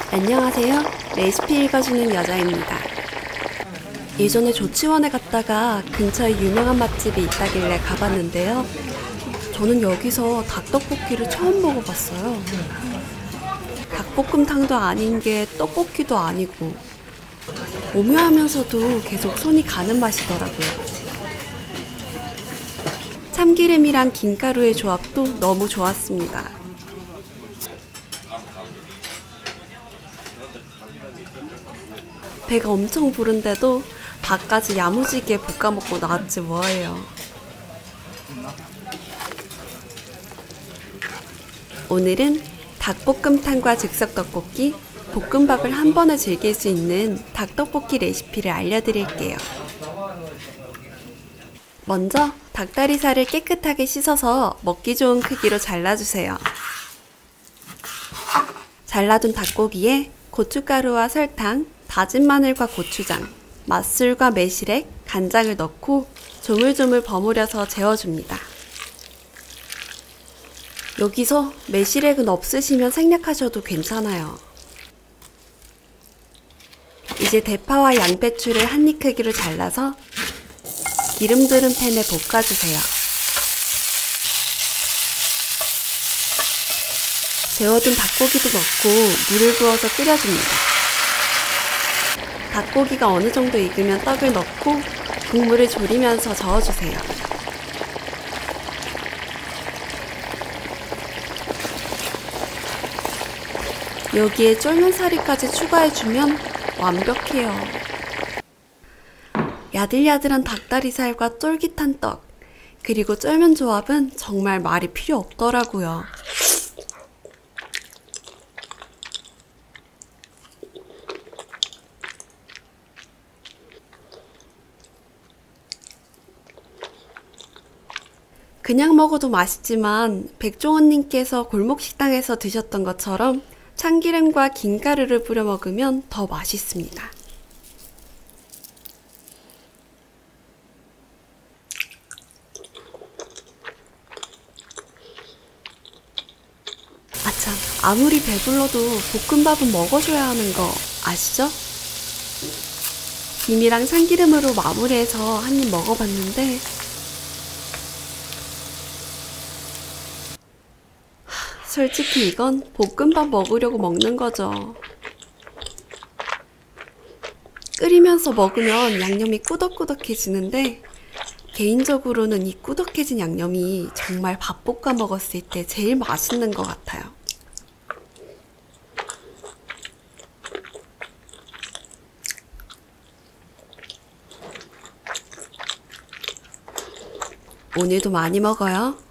안녕하세요. 레시피 읽어주는 여자입니다. 예전에 조치원에 갔다가 근처에 유명한 맛집이 있다길래 가봤는데요. 저는 여기서 닭떡볶이를 처음 먹어봤어요. 닭볶음탕도 아닌 게 떡볶이도 아니고 오묘하면서도 계속 손이 가는 맛이더라고요. 참기름이랑 김가루의 조합도 너무 좋았습니다. 배가 엄청 부른데도 밥까지 야무지게 볶아 먹고 나왔지 뭐예요. 오늘은 닭볶음탕과 즉석떡볶이, 볶음밥을 한 번에 즐길 수 있는 닭떡볶이 레시피를 알려드릴게요. 먼저 닭다리살을 깨끗하게 씻어서 먹기 좋은 크기로 잘라주세요. 잘라둔 닭고기에 고춧가루와 설탕, 다진 마늘과 고추장, 맛술과 매실액, 간장을 넣고 조물조물 버무려서 재워줍니다. 여기서 매실액은 없으시면 생략하셔도 괜찮아요. 이제 대파와 양배추를 한입 크기로 잘라서 기름 두른 팬에 볶아주세요. 재워둔 닭고기도 넣고 물을 부어서 끓여줍니다. 닭고기가 어느 정도 익으면 떡을 넣고 국물을 졸이면서 저어주세요. 여기에 쫄면사리까지 추가해주면 완벽해요. 야들야들한 닭다리살과 쫄깃한 떡, 그리고 쫄면 조합은 정말 말이 필요 없더라고요. 그냥 먹어도 맛있지만 백종원님께서 골목식당에서 드셨던 것처럼 참기름과 김가루를 뿌려 먹으면 더 맛있습니다. 아참, 아무리 배불러도 볶음밥은 먹어줘야 하는 거 아시죠? 김이랑 참기름으로 마무리해서 한 입 먹어봤는데 솔직히 이건 볶음밥 먹으려고 먹는 거죠. 끓이면서 먹으면 양념이 꾸덕꾸덕해지는데 개인적으로는 이 꾸덕해진 양념이 정말 밥 볶아 먹었을 때 제일 맛있는 것 같아요. 오늘도 많이 먹어요.